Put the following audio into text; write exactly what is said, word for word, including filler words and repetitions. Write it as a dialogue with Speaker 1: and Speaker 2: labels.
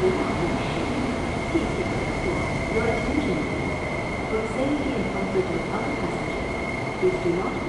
Speaker 1: 指导人士，谢谢合作。Your attention. For safety and comfort of other passengers, please do not